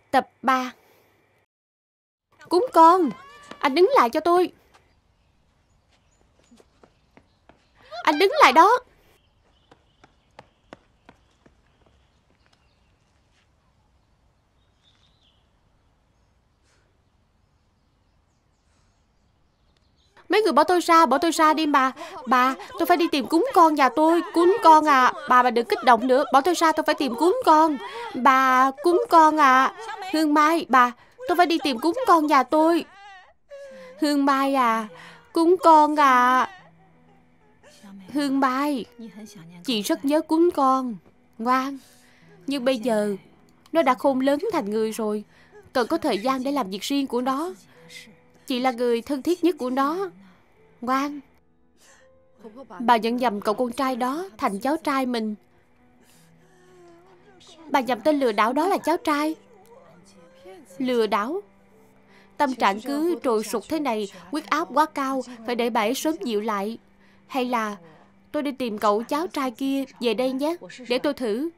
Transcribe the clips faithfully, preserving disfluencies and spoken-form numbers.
Tập ba. Cún con, anh đứng lại cho tôi. Anh đứng lại đó. Mấy người bỏ tôi ra, bỏ tôi ra đi bà. Bà, tôi phải đi tìm cún con nhà tôi. Cún con à, bà bà đừng kích động nữa. Bỏ tôi ra, tôi phải tìm cún con. Bà, cún con à. Hương Mai, bà, tôi phải đi tìm cún con nhà tôi. Hương Mai à, cún con à. Hương Mai, chị rất nhớ cún con. Ngoan. Nhưng bây giờ nó đã khôn lớn thành người rồi, cần có thời gian để làm việc riêng của nó. Chị là người thân thiết nhất của nó. Ngoan. Bà nhận nhầm cậu con trai đó thành cháu trai mình. Bà nhầm tên lừa đảo đó là cháu trai. Lừa đảo. Tâm trạng cứ trồi sụt thế này, huyết áp quá cao, phải để bà ấy sớm dịu lại. Hay là tôi đi tìm cậu cháu trai kia về đây nhé, để tôi thử.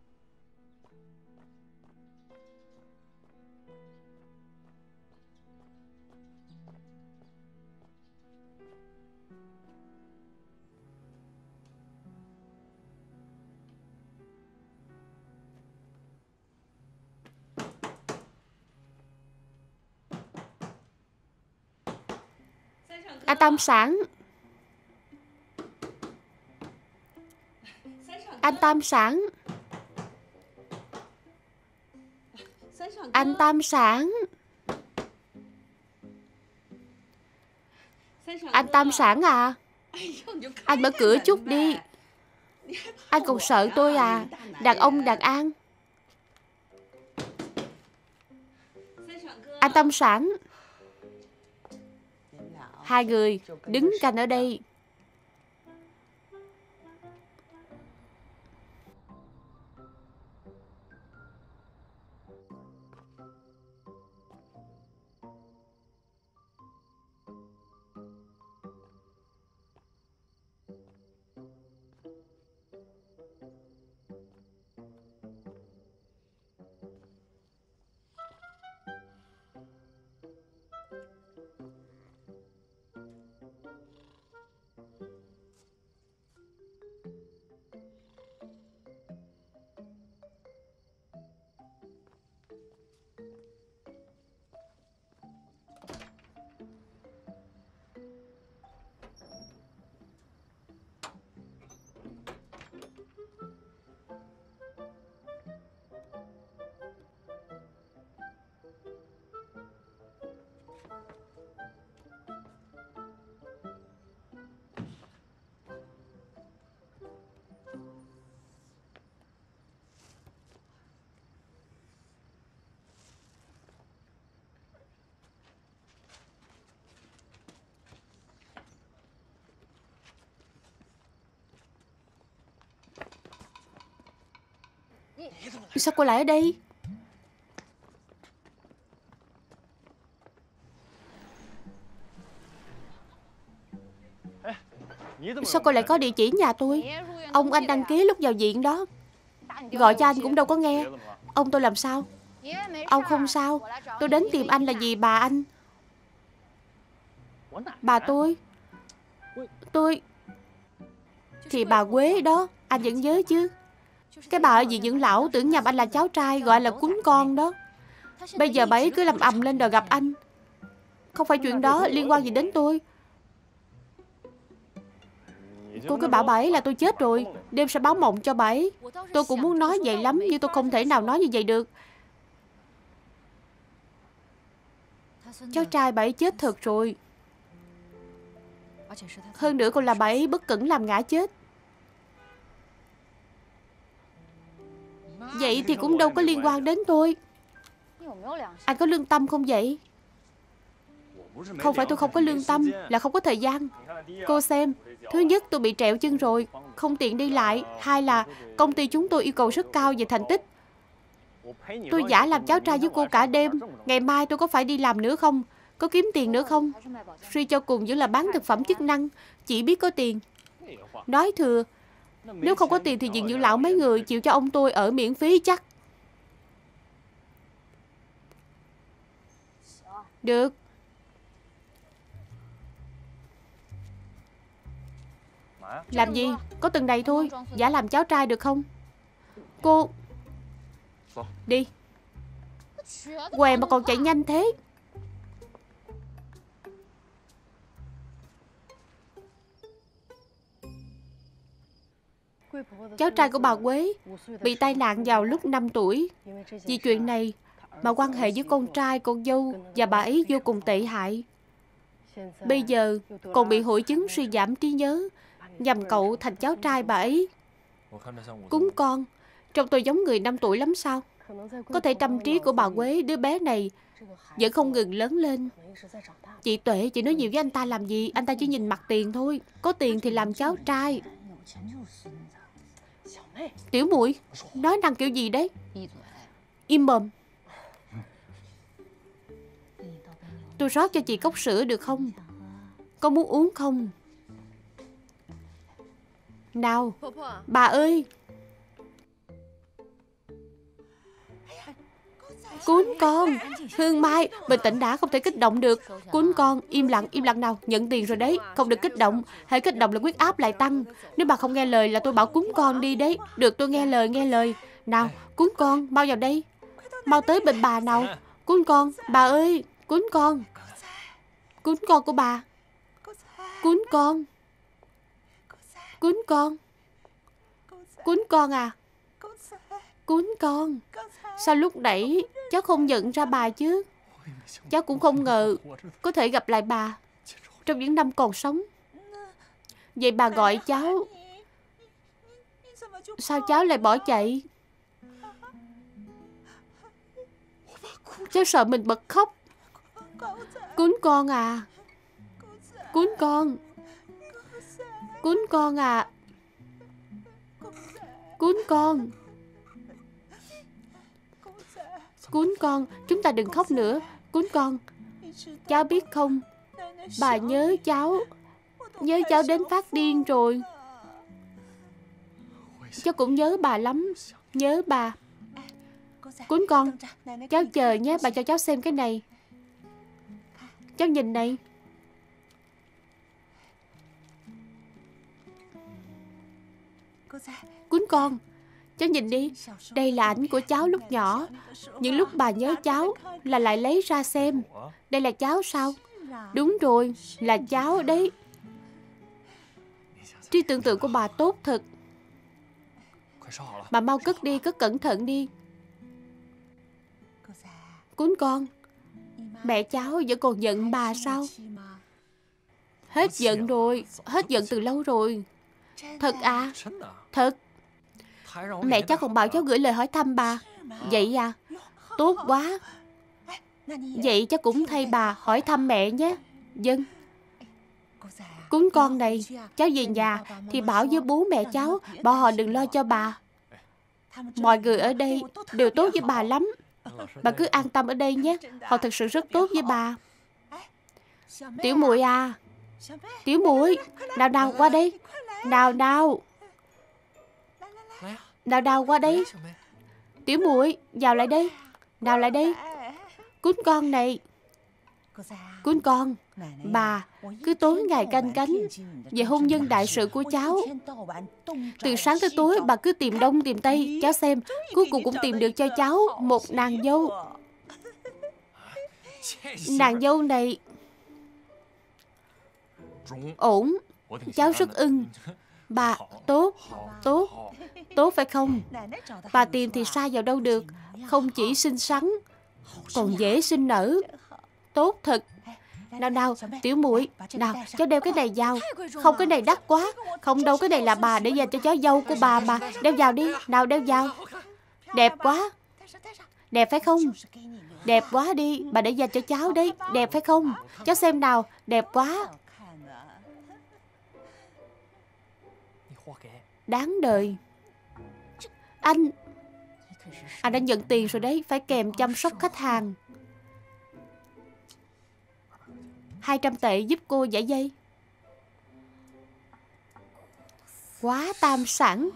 Anh Tam Sản. Anh Tam Sản. Anh Tam Sản. Anh Tam Sản à, anh mở cửa chút đi. Anh còn sợ tôi à, đàn ông đàn an. Anh Tam Sản. Hai người đứng canh ở đây. Sao cô lại ở đây? Sao cô lại có địa chỉ nhà tôi? Ông anh đăng ký lúc vào viện đó. Gọi cho anh cũng đâu có nghe. Ông tôi làm sao? Ông không sao. Tôi đến tìm anh là vì bà anh. Bà tôi? Tôi... Thì bà Quế đó. Anh vẫn nhớ chứ? Cái bà ở viện dưỡng lão tưởng nhầm anh là cháu trai, gọi là cún con đó. Bây giờ bà ấy cứ làm ầm lên đòi gặp anh. Không phải chuyện đó liên quan gì đến tôi. Cô cứ bảo bà ấy là tôi chết rồi, đêm sẽ báo mộng cho bà ấy. Tôi cũng muốn nói vậy lắm, nhưng tôi không thể nào nói như vậy được. Cháu trai bà ấy chết thật rồi. Hơn nữa còn là bà ấy bất cẩn làm ngã chết. Vậy thì cũng đâu có liên quan đến tôi. Anh có lương tâm không vậy? Không phải tôi không có lương tâm, là không có thời gian. Cô xem, thứ nhất tôi bị trẹo chân rồi, không tiện đi lại. Hai là công ty chúng tôi yêu cầu rất cao về thành tích. Tôi giả làm cháu trai với cô cả đêm. Ngày mai tôi có phải đi làm nữa không? Có kiếm tiền nữa không? Suy cho cùng vẫn là bán thực phẩm chức năng, chỉ biết có tiền. Nói thừa. Nếu không có tiền thì viện dưỡng lão mấy người chịu cho ông tôi ở miễn phí chắc. Được. Làm gì? Có từng này thôi. Giả làm cháu trai được không? Cô đi. Què mà còn chạy nhanh thế. Cháu trai của bà Quế bị tai nạn vào lúc năm tuổi. Vì chuyện này mà quan hệ với con trai, con dâu và bà ấy vô cùng tệ hại. Bây giờ còn bị hội chứng suy giảm trí nhớ, nhằm cậu thành cháu trai bà ấy. Cún con, trông tôi giống người năm tuổi lắm sao? Có thể tâm trí của bà Quế, đứa bé này vẫn không ngừng lớn lên. Chị Tuệ, chị nói nhiều với anh ta làm gì? Anh ta chỉ nhìn mặt tiền thôi. Có tiền thì làm cháu trai. Tiểu muội, nói năng kiểu gì đấy? Im mồm. Tôi rót cho chị cốc sữa được không? Có muốn uống không? Nào, bà ơi. Cún con. Hương Mai, bình tĩnh đã, không thể kích động được. Cún con, im lặng, im lặng nào. Nhận tiền rồi đấy, không được kích động. Hãy kích động là huyết áp lại tăng. Nếu bà không nghe lời là tôi bảo cún con đi đấy. Được, tôi nghe lời, nghe lời. Nào, cún con, mau vào đây. Mau tới bên bà nào. Cún con, bà ơi. Cún con. Cún con của bà. Cún con. Cún con. Cún con à. Cún con. Sao lúc nãy cháu không nhận ra bà chứ? Cháu cũng không ngờ có thể gặp lại bà trong những năm còn sống. Vậy bà gọi cháu, sao cháu lại bỏ chạy? Cháu sợ mình bật khóc. Cún con à. Cún con. Cún con à. Cún con. Cún con, chúng ta đừng khóc nữa. Cún con, cháu biết không, bà nhớ cháu. Nhớ cháu đến phát điên rồi. Cháu cũng nhớ bà lắm. Nhớ bà. Cún con, cháu chờ nhé, bà cho cháu xem cái này. Cháu nhìn này. Cún con, cháu nhìn đi. Đây là ảnh của cháu lúc nhỏ. Những lúc bà nhớ cháu là lại lấy ra xem. Đây là cháu sao? Đúng rồi, là cháu đấy. Trí tưởng tượng của bà tốt thật. Bà mau cất đi, cất cẩn thận đi. Cún con, mẹ cháu vẫn còn giận bà sao? Hết giận rồi. Hết giận từ lâu rồi. Thật à? Thật. Mẹ cháu còn bảo cháu gửi lời hỏi thăm bà. Vậy à? Tốt quá. Vậy cháu cũng thay bà hỏi thăm mẹ nhé. Vâng. Cún con này, cháu về nhà thì bảo với bố mẹ cháu, bảo họ đừng lo cho bà. Mọi người ở đây đều tốt với bà lắm. Bà cứ an tâm ở đây nhé. Họ thật sự rất tốt với bà. Tiểu muội à. Tiểu muội, nào nào qua đây. Nào nào. Nào nào qua đây. Tiểu muội, vào lại đây. Nào lại đây. Cún con này. Cún con, bà cứ tối ngày canh cánh về hôn nhân đại sự của cháu. Từ sáng tới tối bà cứ tìm đông tìm tây. Cháu xem, cuối cùng cũng tìm được cho cháu một nàng dâu. Nàng dâu này ổn. Cháu rất ưng. Bà, tốt, tốt, tốt phải không? Bà tìm thì sai vào đâu được. Không chỉ xinh xắn, còn dễ sinh nở. Tốt thật. Nào nào, tiểu muội, nào, cháu đeo cái này vào. Không, cái này đắt quá. Không đâu, cái này là bà để dành cho cháu dâu của bà mà. Đeo vào đi, nào đeo vào. Đẹp quá. Đẹp phải không? Đẹp quá đi, bà để dành cho cháu đấy. Đẹp phải không? Cháu xem nào, đẹp quá. Đáng đời. Anh Anh đã nhận tiền rồi đấy. Phải kèm chăm sóc khách hàng. Hai trăm tệ giúp cô giải dây. Quá tam sản.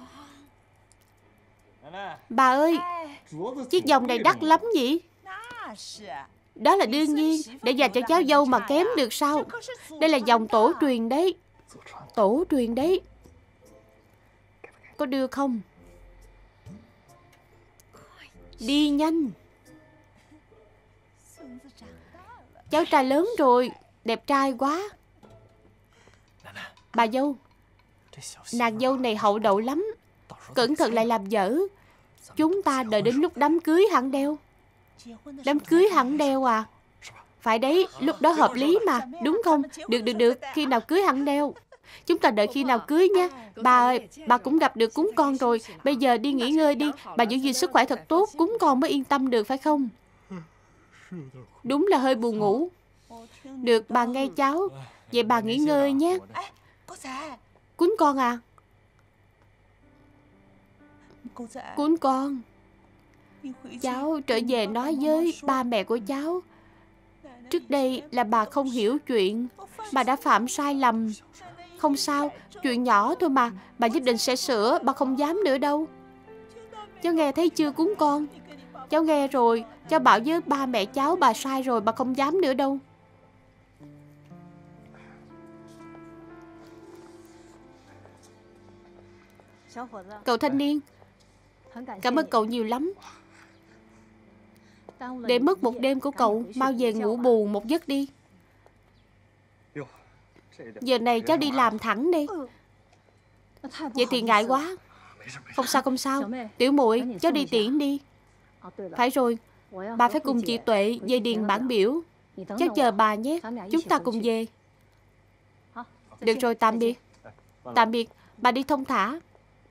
Bà ơi, chiếc vòng này đắt lắm nhỉ? Đó là đương nhiên. Để dành cho cháu dâu mà kém được sao? Đây là dòng tổ truyền đấy. Tổ truyền đấy. Có đưa không? Đi nhanh. Cháu trai lớn rồi. Đẹp trai quá. Bà dâu, nàng dâu này hậu đậu lắm. Cẩn thận lại làm dở. Chúng ta đợi đến lúc đám cưới hẳn đeo. Đám cưới hẳn đeo à? Phải đấy, lúc đó hợp lý mà. Đúng không? Được, được, được. Khi nào cưới hẳn đeo. Chúng ta đợi khi nào cưới nha. Bà ơi, bà cũng gặp được cúng con rồi. Bây giờ đi nghỉ ngơi đi. Bà giữ gìn sức khỏe thật tốt, cúng con mới yên tâm được phải không? Đúng là hơi buồn ngủ. Được, bà nghe cháu. Vậy bà nghỉ ngơi nhé. Cún con à? Cún con, cháu trở về nói với ba mẹ của cháu. Trước đây là bà không hiểu chuyện. Bà đã phạm sai lầm. Không sao, chuyện nhỏ thôi mà. Bà nhất định sẽ sửa. Bà không dám nữa đâu. Cháu nghe thấy chưa cún con? Cháu nghe rồi. Cháu bảo với ba mẹ cháu bà sai rồi. Bà không dám nữa đâu. Cậu thanh niên, cảm ơn cậu nhiều lắm. Để mất một đêm của cậu, mau về ngủ bù một giấc đi. Giờ này cháu đi làm thẳng đi. Vậy thì ngại quá. Không sao không sao. Tiểu muội, cháu đi tiễn đi. Phải rồi, bà phải cùng chị Tuệ về điền bản biểu. Cháu chờ bà nhé. Chúng ta cùng về. Được rồi, tạm biệt. Tạm biệt, bà đi thông thả.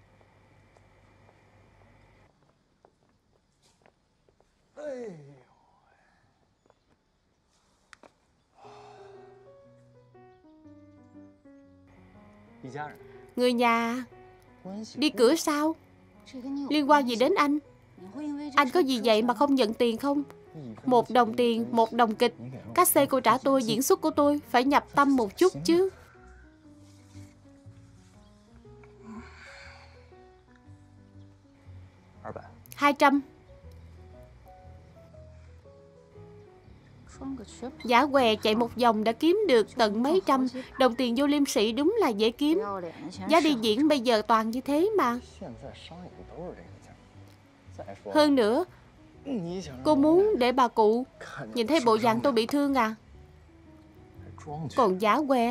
Người nhà đi cửa sao? Liên quan gì đến anh? Anh có gì vậy mà không nhận tiền không? Một đồng tiền, một đồng kịch. Các xe cô trả tôi, diễn xuất của tôi phải nhập tâm một chút chứ. Hai trăm. Giả què chạy một vòng đã kiếm được tận mấy trăm. Đồng tiền vô liêm sĩ đúng là dễ kiếm. Giá đi diễn bây giờ toàn như thế mà. Hơn nữa, cô muốn để bà cụ nhìn thấy bộ dạng tôi bị thương à? Còn giả què.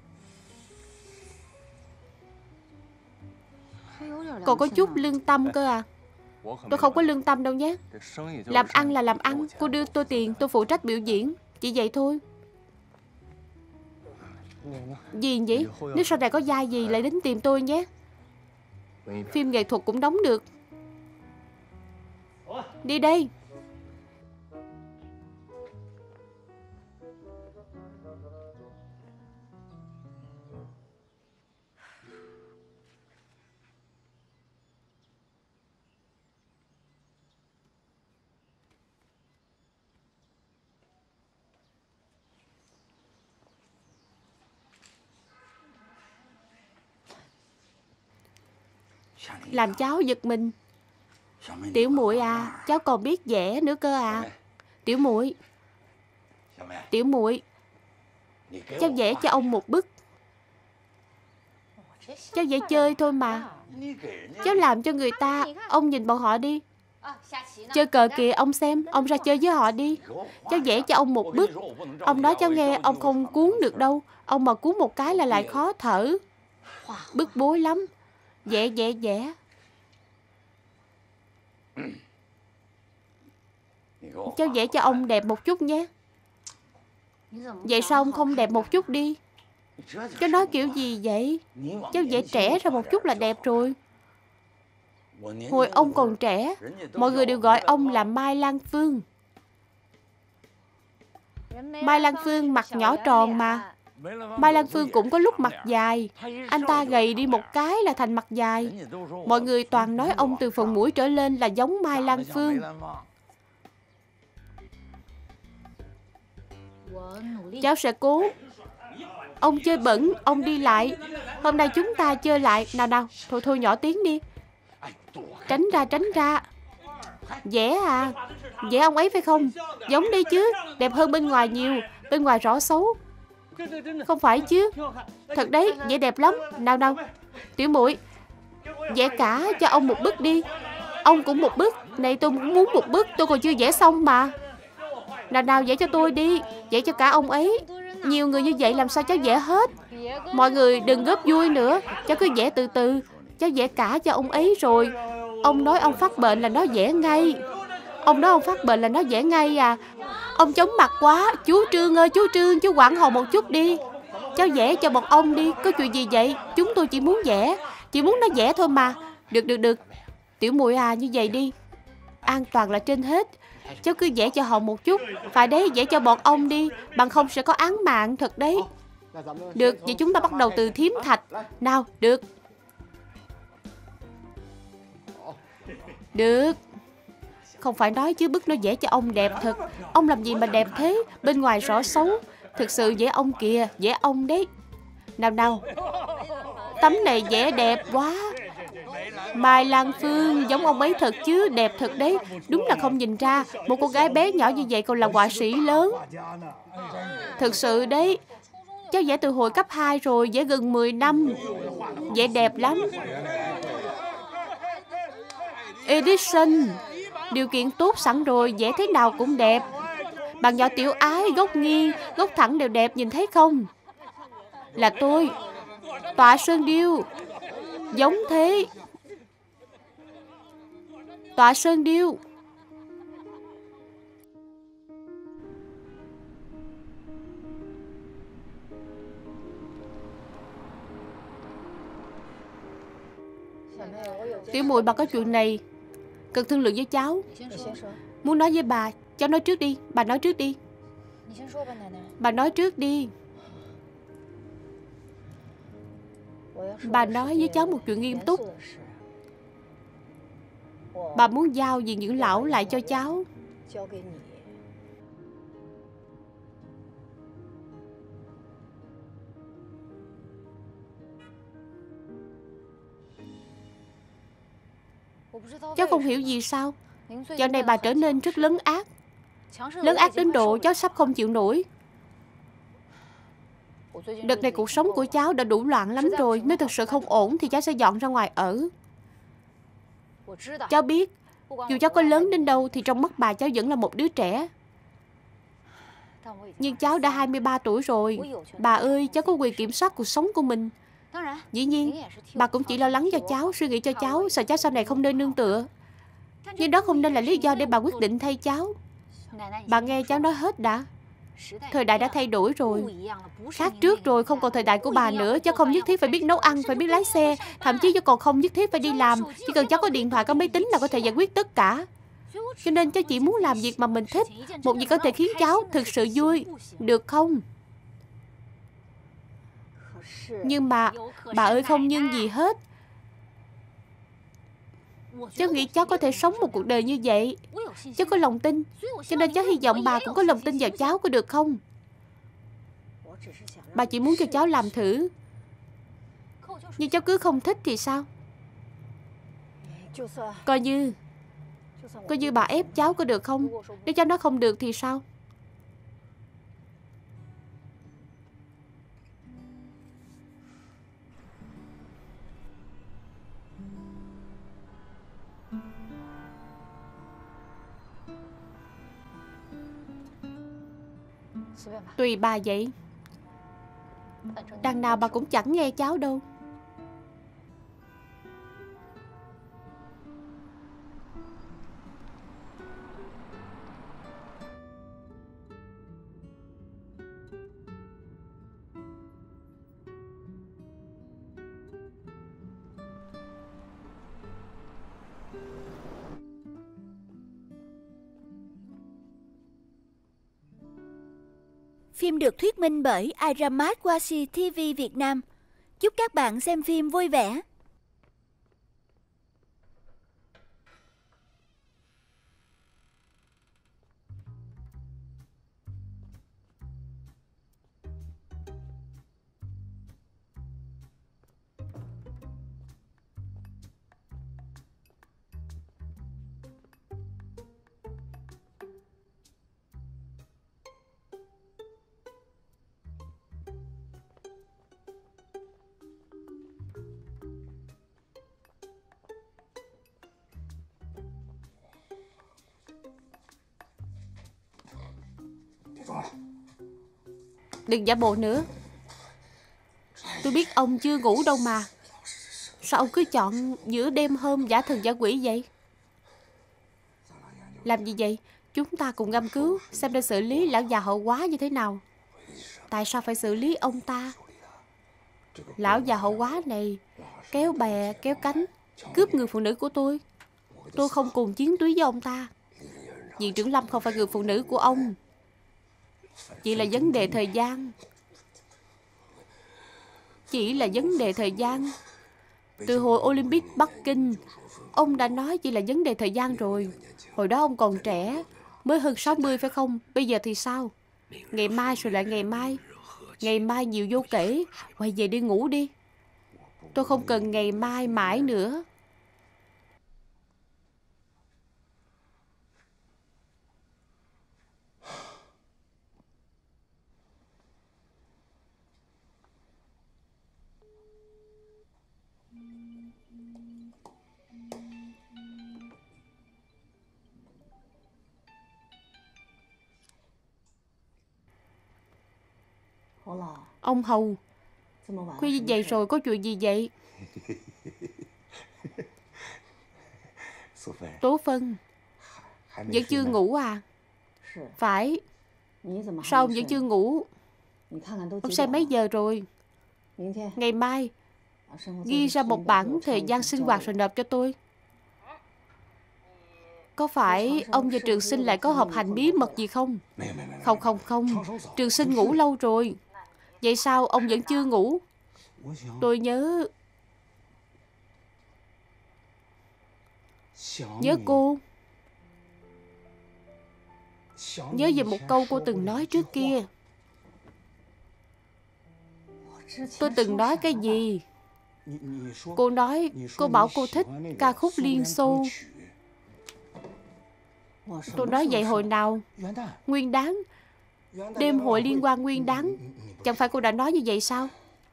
Còn có chút lương tâm cơ à? Tôi không có lương tâm đâu nhé. Làm ăn là làm ăn. Cô đưa tôi tiền, tôi phụ trách biểu diễn. Chỉ vậy thôi. Gì vậy? Nếu sau này có vai gì lại đến tìm tôi nhé. Phim nghệ thuật cũng đóng được. Đi đây. Làm cháu giật mình. Tiểu muội à, cháu còn biết vẽ nữa cơ à. Tiểu muội, Tiểu muội, cháu vẽ cho ông một bức. Cháu vẽ chơi thôi mà. Cháu làm cho người ta. Ông nhìn bọn họ đi. Chơi cờ kìa, ông xem. Ông ra chơi với họ đi. Cháu vẽ cho ông một bức. Ông nói cháu nghe, ông không cuốn được đâu. Ông mà cuốn một cái là lại khó thở. Bức bối lắm. Vẽ vẽ vẽ. Cháu vẽ cho ông đẹp một chút nhé. Vậy sao ông không đẹp một chút đi? Cháu nói kiểu gì vậy? Cháu vẽ trẻ ra một chút là đẹp rồi. Hồi ông còn trẻ, mọi người đều gọi ông là Mai Lan Phương. Mai Lan Phương mặt nhỏ tròn mà. Mai Lan Phương cũng có lúc mặt dài. Anh ta gầy đi một cái là thành mặt dài. Mọi người toàn nói ông từ phần mũi trở lên là giống Mai Lan Phương. Cháu sẽ cố. Ông chơi bẩn, ông đi lại. Hôm nay chúng ta chơi lại. Nào nào, thôi thôi nhỏ tiếng đi. Tránh ra, tránh ra. Vẽ à? Vẽ ông ấy phải không? Giống đi chứ, đẹp hơn bên ngoài nhiều. Bên ngoài rõ xấu. Không phải chứ? Thật đấy, vẽ đẹp lắm. Nào nào, tiểu muội, vẽ cả cho ông một bức đi. Ông cũng một bức. Này tôi cũng muốn một bức, tôi còn chưa vẽ xong mà. Nào nào, vẽ cho tôi đi. Vẽ cho cả ông ấy. Nhiều người như vậy làm sao cháu vẽ hết. Mọi người đừng góp vui nữa. Cháu cứ vẽ từ từ. Cháu vẽ cả cho ông ấy rồi. Ông nói ông phát bệnh là nó vẽ ngay. Ông nói ông phát bệnh là nó vẽ ngay à. Ông chóng mặt quá. Chú Trương ơi, chú Trương, chú quảng hồn một chút đi. Cháu vẽ cho bọn ông đi. Có chuyện gì vậy? Chúng tôi chỉ muốn vẽ. Chỉ muốn nó vẽ thôi mà. Được được được. Tiểu muội à, như vậy đi. An toàn là trên hết. Cháu cứ vẽ cho họ một chút. Phải đấy, vẽ cho bọn ông đi. Bằng không sẽ có án mạng thật đấy. Được, vậy chúng ta bắt đầu từ thiếm thạch. Nào, được. Được. Không phải nói chứ bức nó vẽ cho ông đẹp thật. Ông làm gì mà đẹp thế. Bên ngoài rõ xấu. Thực sự vẽ ông kìa, vẽ ông đấy. Nào nào. Tấm này vẽ đẹp quá. Mai Lan Phương giống ông ấy thật chứ. Đẹp thật đấy. Đúng là không nhìn ra một cô gái bé nhỏ như vậy còn là họa sĩ lớn. Thực sự đấy. Cháu vẽ từ hồi cấp hai rồi. Vẽ gần mười năm. Vẽ đẹp lắm. Edison, điều kiện tốt sẵn rồi. Vẽ thế nào cũng đẹp. Bạn nhỏ Tiểu Ái, góc nghiêng, góc thẳng đều đẹp, nhìn thấy không? Là tôi. Tọa Sơn Điêu. Giống thế. Tọa Sơn Điêu. Tiểu muội, bà có chuyện này cần thương lượng với cháu. Muốn nói với bà. Cháu nói trước đi. Bà nói trước đi. Bà nói trước đi. Bà nói với cháu một chuyện nghiêm túc. Bà muốn giao viện dưỡng lão lại cho cháu. Cháu không hiểu gì sao. Dạo này bà trở nên rất lấn ác. Lấn ác đến độ cháu sắp không chịu nổi. Đợt này cuộc sống của cháu đã đủ loạn lắm rồi. Nếu thực sự không ổn thì cháu sẽ dọn ra ngoài ở. Cháu biết. Dù cháu có lớn đến đâu thì trong mắt bà cháu vẫn là một đứa trẻ. Nhưng cháu đã hai mươi ba tuổi rồi. Bà ơi, cháu có quyền kiểm soát cuộc sống của mình. Dĩ nhiên, bà cũng chỉ lo lắng cho cháu, suy nghĩ cho cháu, sợ cháu sau này không nơi nương tựa. Nhưng đó không nên là lý do để bà quyết định thay cháu. Bà nghe cháu nói hết đã. Thời đại đã thay đổi rồi. Khác trước rồi, không còn thời đại của bà nữa. Cháu không nhất thiết phải biết nấu ăn, phải biết lái xe. Thậm chí cháu còn không nhất thiết phải đi làm. Chỉ cần cháu có điện thoại, có máy tính là có thể giải quyết tất cả. Cho nên cháu chỉ muốn làm việc mà mình thích. Một việc có thể khiến cháu thực sự vui. Được không? Nhưng mà bà ơi, không nhưng gì hết. Cháu nghĩ cháu có thể sống một cuộc đời như vậy. Cháu có lòng tin. Cho nên cháu hy vọng bà cũng có lòng tin vào cháu, có được không? Bà chỉ muốn cho cháu làm thử. Nhưng cháu cứ không thích thì sao? Coi như Coi như bà ép cháu, có được không? Nếu cháu nói không được thì sao? Tùy bà vậy. Đằng nào bà cũng chẳng nghe cháu đâu. Phim được thuyết minh bởi Iramat Washi ti vi Việt Nam. Chúc các bạn xem phim vui vẻ. Đừng giả bộ nữa. Tôi biết ông chưa ngủ đâu mà. Sao ông cứ chọn giữa đêm hôm giả thần giả quỷ vậy? Làm gì vậy? Chúng ta cùng ngâm cứu xem nên xử lý lão già hậu quá như thế nào. Tại sao phải xử lý ông ta? Lão già hậu quá này kéo bè kéo cánh cướp người phụ nữ của tôi. Tôi không cùng chiến tuyến với ông ta. Viện trưởng Lâm không phải người phụ nữ của ông. Chỉ là vấn đề thời gian. Chỉ là vấn đề thời gian. Từ hồi Olympic Bắc Kinh, ông đã nói chỉ là vấn đề thời gian rồi. Hồi đó ông còn trẻ, mới hơn sáu mươi phải không? Bây giờ thì sao? Ngày mai rồi lại ngày mai. Ngày mai nhiều vô kể. Quay về đi ngủ đi. Tôi không cần ngày mai mãi nữa. Ông Hầu, khuya như vậy rồi có chuyện gì vậy? Tố Phân, vẫn chưa ngủ à? Phải. Sao ông vẫn chưa ngủ? Ông xem mấy giờ rồi? Ngày mai ghi ra một bản thời gian sinh hoạt rồi nộp cho tôi. Có phải ông và Trường Sinh lại có họp hành bí mật gì không? Không không không, Trường Sinh ngủ lâu rồi. Vậy sao ông vẫn chưa ngủ? Tôi nhớ Nhớ cô. Nhớ về một câu cô từng nói trước kia. Tôi từng nói cái gì? Cô nói cô bảo cô thích ca khúc Liên Xô. Tôi nói vậy hồi nào? Nguyên đán. Đêm hội liên quan nguyên đán. Chẳng phải cô đã nói như vậy sao?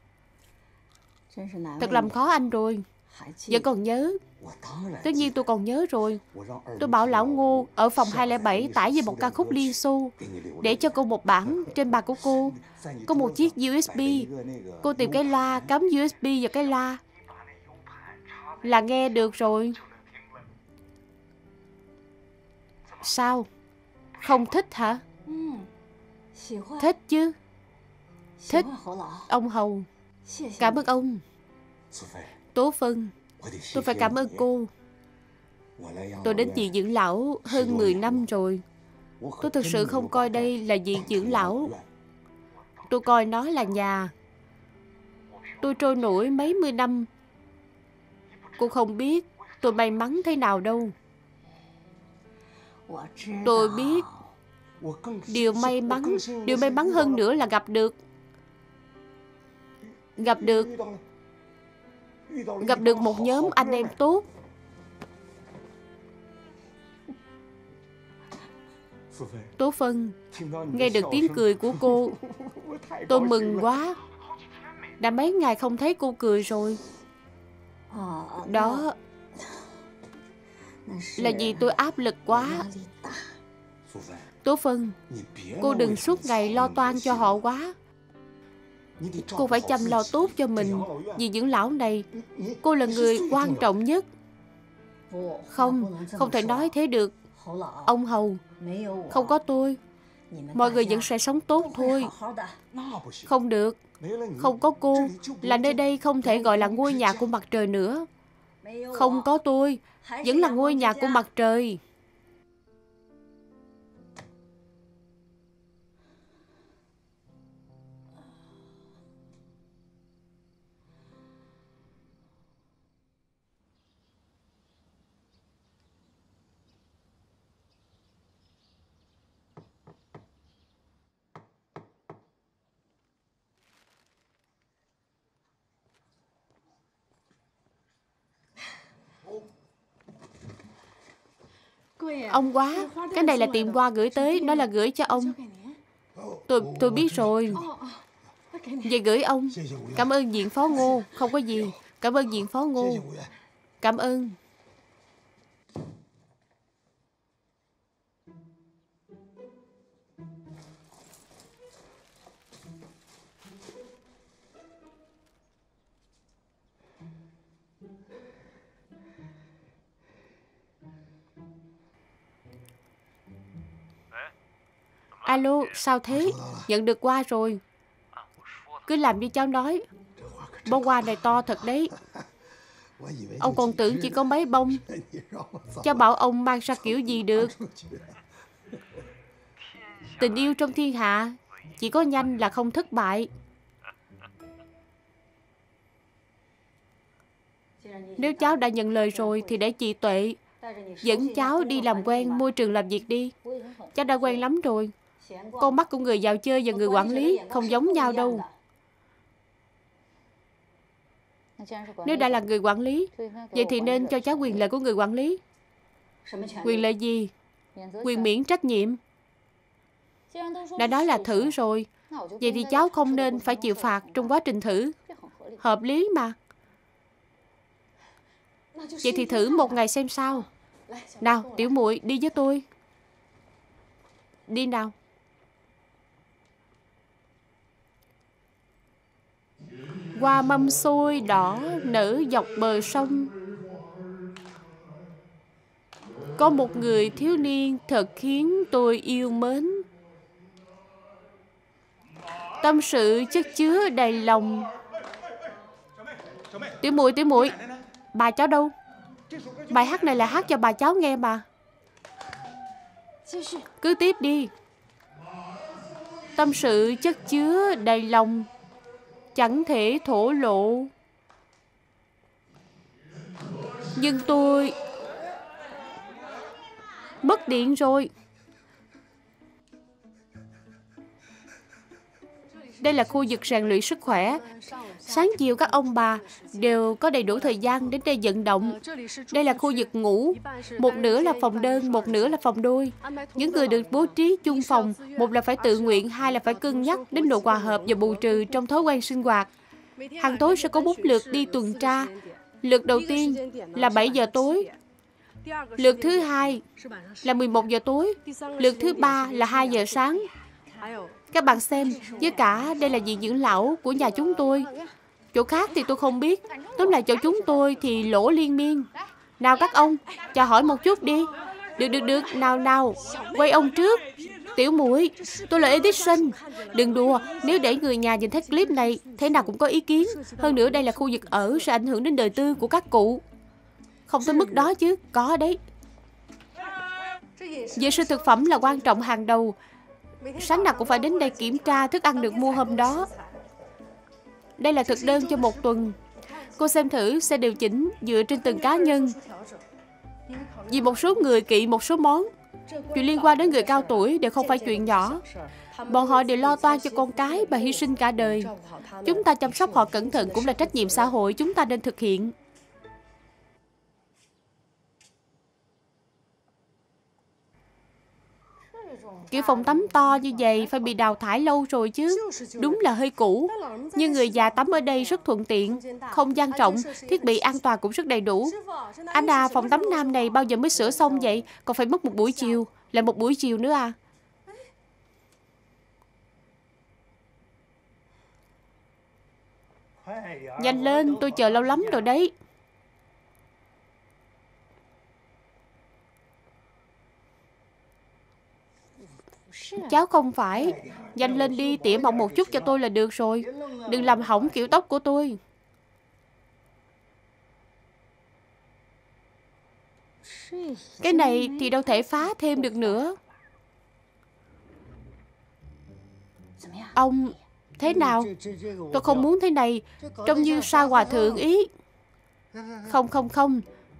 Thật làm khó anh rồi. Vẫn còn nhớ. Tất nhiên tôi còn nhớ rồi. Tôi bảo lão Ngô ở phòng hai không bảy tải về một ca khúc Liên Xô, để cho cô một bản. Trên bàn của cô có một chiếc u ét bê. Cô tìm cái loa, cắm u ét bê vào cái loa là nghe được rồi. Sao? Không thích hả? Thích chứ. Thích. Ông Hầu, cảm ơn ông. Tố Phân, tôi phải cảm ơn cô. Tôi đến viện dưỡng lão hơn mười năm rồi. Tôi thực sự không coi đây là viện dưỡng lão. Tôi coi nó là nhà. Tôi trôi nổi mấy mươi năm. Cô không biết tôi may mắn thế nào đâu. Tôi biết. Điều may mắn Điều may mắn hơn nữa là gặp được Gặp được Gặp được một nhóm anh em tốt. Tố Phân, nghe được tiếng cười của cô, tôi mừng quá. Đã mấy ngày không thấy cô cười rồi. Đó là vì tôi áp lực quá. Tố Phân, cô đừng suốt ngày lo toan cho họ quá. Cô phải chăm lo tốt cho mình. Vì dưỡng lão này, cô là người quan trọng nhất. Không, không thể nói thế được. Ông Hầu, không có tôi, mọi người vẫn sẽ sống tốt thôi. Không được. Không có cô, là nơi đây không thể gọi là ngôi nhà của mặt trời nữa. Không có tôi, vẫn là ngôi nhà của mặt trời. Ông quá, cái này là tiệm hoa gửi tới, nói là gửi cho ông. Tôi tôi biết rồi. Vậy gửi ông. Cảm ơn viện phó Ngô. Không có gì. Cảm ơn viện phó Ngô. Cảm ơn. Alo, sao thế? Nhận được qua rồi. Cứ làm như cháu nói. Bó hoa này to thật đấy. Ông còn tưởng chỉ có mấy bông. Cháu bảo ông mang ra kiểu gì được. Tình yêu trong thiên hạ chỉ có nhanh là không thất bại. Nếu cháu đã nhận lời rồi thì để chị Tuệ dẫn cháu đi làm quen môi trường làm việc đi. Cháu đã quen lắm rồi. Con mắt của người vào chơi và người quản lý không giống nhau đâu. Nếu đã là người quản lý, vậy thì nên cho cháu quyền lợi của người quản lý. Quyền lợi gì? Quyền miễn trách nhiệm. Đã nói là thử rồi, vậy thì cháu không nên phải chịu phạt trong quá trình thử. Hợp lý mà. Vậy thì thử một ngày xem sao. Nào, tiểu muội đi với tôi. Đi nào. Hoa mâm xôi đỏ nở dọc bờ sông. Có một người thiếu niên thật khiến tôi yêu mến. Tâm sự chất chứa đầy lòng. Tiểu muội, tiểu muội, bà cháu đâu? Bài hát này là hát cho bà cháu nghe mà. Cứ tiếp đi. Tâm sự chất chứa đầy lòng, chẳng thể thổ lộ. Nhưng tôi mất điện rồi. Đây là khu vực rèn luyện sức khỏe. Sáng chiều các ông bà đều có đầy đủ thời gian đến đây vận động. Đây là khu vực ngủ. Một nửa là phòng đơn, một nửa là phòng đôi. Những người được bố trí chung phòng, một là phải tự nguyện, hai là phải cân nhắc đến độ hòa hợp và bù trừ trong thói quen sinh hoạt. Hàng tối sẽ có bốn lượt đi tuần tra. Lượt đầu tiên là bảy giờ tối. Lượt thứ hai là mười một giờ tối. Lượt thứ ba là hai giờ sáng. Các bạn xem, với cả đây là viện dưỡng lão của nhà chúng tôi. Chỗ khác thì tôi không biết. Tóm lại chỗ chúng tôi thì lỗ liên miên. Nào các ông, cho hỏi một chút đi. Được, được, được, nào, nào. Quay ông trước. Tiểu muội, tôi là Edison. Đừng đùa, nếu để người nhà nhìn thấy clip này, thế nào cũng có ý kiến. Hơn nữa đây là khu vực ở, sẽ ảnh hưởng đến đời tư của các cụ. Không tới mức đó chứ, có đấy. Vệ sinh thực phẩm là quan trọng hàng đầu. Sáng nào cũng phải đến đây kiểm tra thức ăn được mua hôm đó. Đây là thực đơn cho một tuần. Cô xem thử sẽ điều chỉnh dựa trên từng cá nhân. Vì một số người kỵ một số món. Chuyện liên quan đến người cao tuổi đều không phải chuyện nhỏ. Bọn họ đều lo toan cho con cái và hy sinh cả đời. Chúng ta chăm sóc họ cẩn thận cũng là trách nhiệm xã hội chúng ta nên thực hiện. Kiểu phòng tắm to như vậy phải bị đào thải lâu rồi chứ. Đúng là hơi cũ. Nhưng người già tắm ở đây rất thuận tiện. Không gian rộng, thiết bị an toàn cũng rất đầy đủ. Anh à, phòng tắm nam này bao giờ mới sửa xong vậy? Còn phải mất một buổi chiều. Lại một buổi chiều nữa à? Nhanh lên, tôi chờ lâu lắm rồi đấy. Cháu không phải. Nhanh lên đi, tỉa mỏng một chút cho tôi là được rồi. Đừng làm hỏng kiểu tóc của tôi. Cái này thì đâu thể phá thêm được nữa. Ông, thế nào? Tôi không muốn thế này. Trông như Sa Hòa Thượng ý. Không, không, không.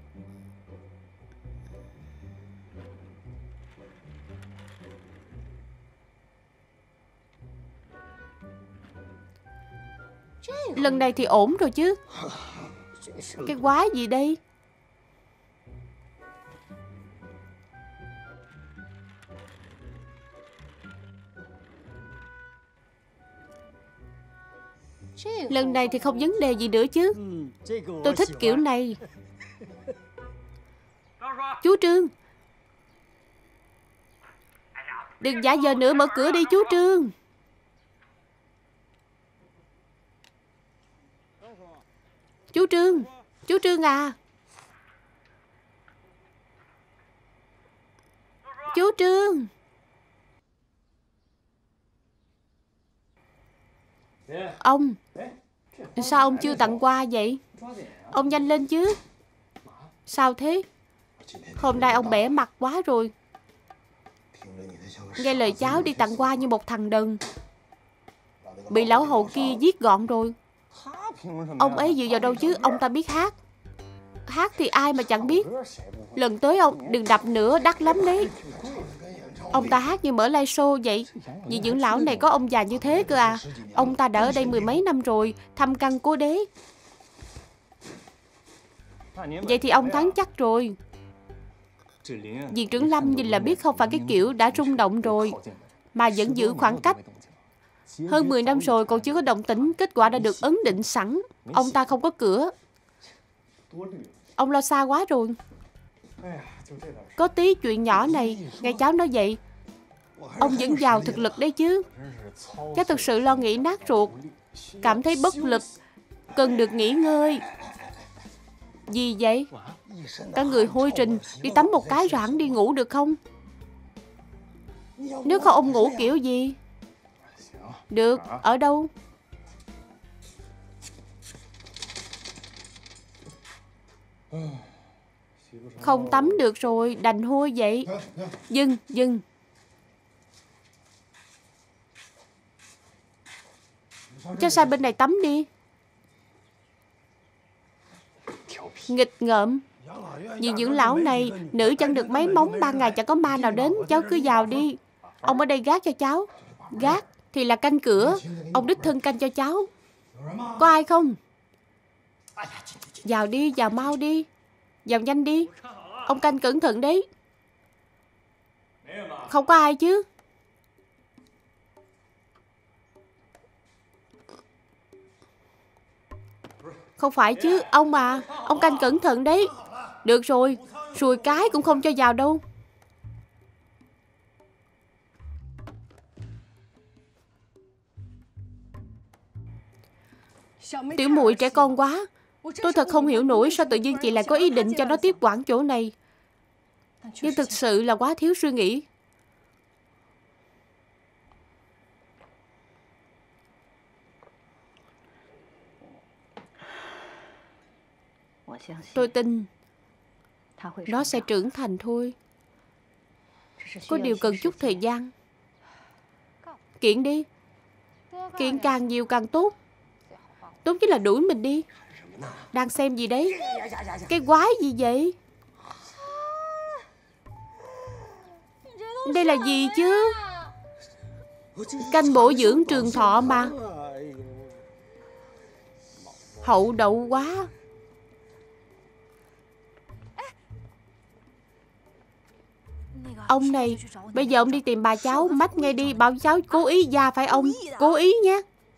Lần này thì ổn rồi chứ. Cái quái gì đây? Lần này thì không vấn đề gì nữa chứ. Tôi thích kiểu này. Chú Trương, đừng giả vờ nữa, mở cửa đi chú Trương. Chú Trương, chú Trương à. Chú Trương. Ông, sao ông chưa tặng quà vậy? Ông nhanh lên chứ. Sao thế? Hôm nay ông bẻ mặt quá rồi. Nghe lời cháu đi tặng quà như một thằng đần, bị lão hầu kia giết gọn rồi. Ông ấy dựa vào đâu chứ? Ông ta biết hát. Hát thì ai mà chẳng biết. Lần tới ông đừng đập nữa, đắt lắm đấy. Ông ta hát như mở live show vậy. Vì dưỡng lão này có ông già như thế cơ à. Ông ta đã ở đây mười mấy năm rồi, thăm căn cố đế. Vậy thì ông thắng chắc rồi. Viên Trưởng Lâm nhìn là biết không phải cái kiểu đã rung động rồi, mà vẫn giữ khoảng cách. Hơn mười năm rồi còn chưa có động tĩnh, kết quả đã được ấn định sẵn. Ông ta không có cửa. Ông lo xa quá rồi. Có tí chuyện nhỏ này, nghe cháu nói vậy. Ông vẫn giàu thực lực đấy chứ. Cháu thực sự lo nghĩ nát ruột, cảm thấy bất lực, cần được nghỉ ngơi. Gì vậy? Cả người hôi trình, đi tắm một cái rồi hẳn đi ngủ được không? Nếu không ông ngủ kiểu gì? Được, ở đâu? Không tắm được rồi, đành hôi vậy. Dừng, dừng. Cho sang bên này tắm đi. Nghịch ngợm. Vì dưỡng lão này, nữ chẳng được mấy móng, ba ngày chẳng có ma nào đến. Cháu cứ vào đi. Ông ở đây gác cho cháu. Gác thì là canh cửa. Ông đích thân canh cho cháu. Có ai không? Vào đi, vào mau đi. Vào nhanh đi. Ông canh cẩn thận đấy. Không có ai chứ? Không phải chứ, ông à. Ông canh cẩn thận đấy. Được rồi, rùi cái cũng không cho vào đâu. Tiểu muội trẻ con quá. Tôi thật không hiểu nổi sao tự nhiên chị lại có ý định cho nó tiếp quản chỗ này. Nhưng thực sự là quá thiếu suy nghĩ. Tôi tin nó sẽ trưởng thành thôi. Có điều cần chút thời gian. Kiện đi. Kiện càng nhiều càng tốt. Tốt nhất là đuổi mình đi. Đang xem gì đấy? Cái quái gì vậy? Đây là gì chứ? Canh bổ dưỡng trường thọ mà. Hậu đậu quá. Ông này, bây giờ ông đi tìm bà cháu, mách ngay đi, bảo cháu cố ý ra phải ông. Cố ý nhé.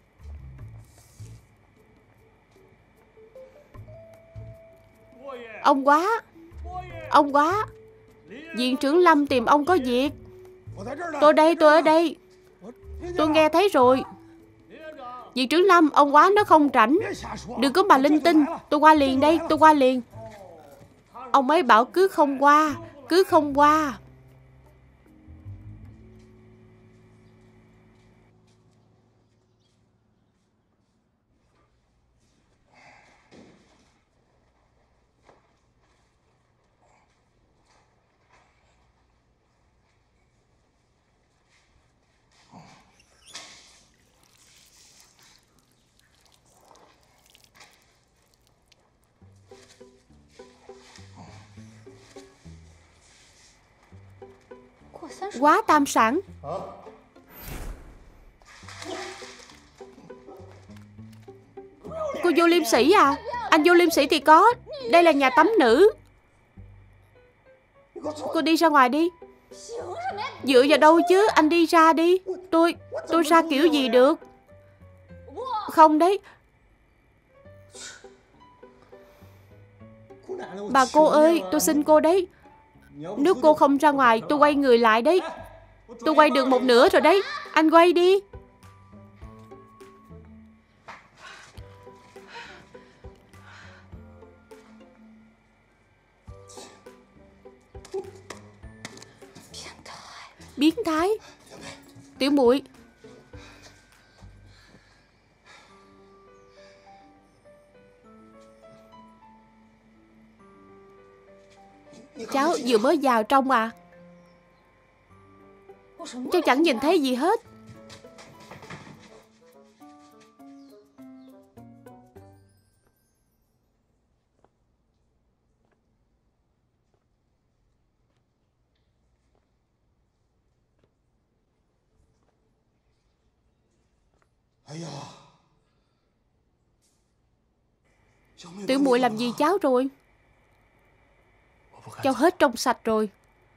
Ông quá. Ông quá. Viện trưởng Lâm tìm ông có việc. Tôi đây, tôi ở đây. Tôi nghe thấy rồi. Viện trưởng Lâm, ông quá nó không rảnh. Đừng có mà linh tinh. Tôi qua liền đây, tôi qua liền. Ông ấy bảo cứ không qua, cứ không qua. Quá tam sản. Cô vô liêm sĩ à? Anh vô liêm sĩ thì có. Đây là nhà tắm nữ. Cô đi ra ngoài đi. Dựa vào đâu chứ? Anh đi ra đi. Tôi, tôi ra kiểu gì được? Không đấy. Bà cô ơi, tôi xin cô đấy. Nếu cô không ra ngoài, tôi quay người lại đấy. Tôi quay được một nửa rồi đấy. Anh quay đi. Biến thái. Tiểu muội. Cháu vừa mới vào trong à? Cháu chẳng nhìn thấy gì hết. Tiểu muội làm gì cháu rồi? Cháu hết trong sạch rồi.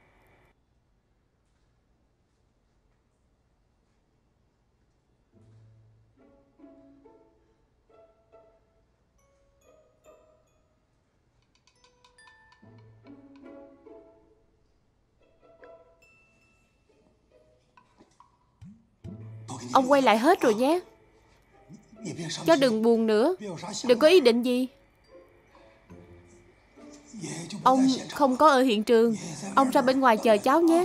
Ông quay lại hết rồi nhé. Cháu đừng buồn nữa. Đừng có ý định gì. Ông không có ở hiện trường. Ông ra bên ngoài chờ cháu nhé.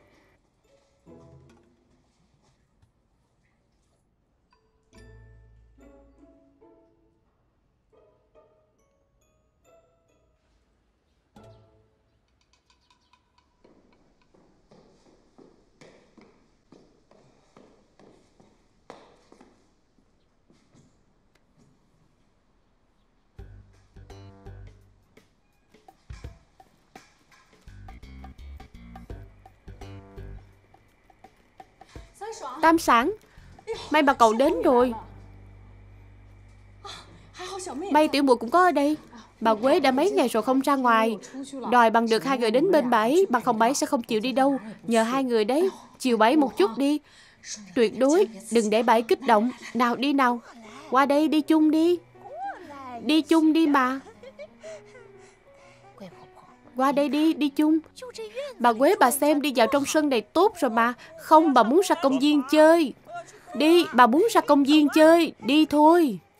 Tam Sản, may mà cậu đến rồi. May tiểu muội cũng có ở đây. Bà Quế đã mấy ngày rồi không ra ngoài. Đòi bằng được hai người đến bên bà ấy, bằng không bà ấy sẽ không chịu đi đâu. Nhờ hai người đấy, chiều bà ấy một chút đi. Tuyệt đối đừng để bà ấy kích động. Nào đi nào. Qua đây đi chung đi. Đi chung đi mà. Qua đây đi, đi chung. Bà Quế bà xem đi vào trong sân này tốt rồi mà. Không, bà muốn ra công viên chơi. Đi, bà muốn ra công viên chơi. Đi thôi.